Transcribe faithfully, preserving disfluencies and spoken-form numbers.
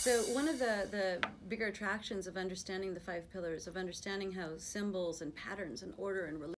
So one of the, the bigger attractions of understanding the five pillars, of understanding how symbols and patterns and order and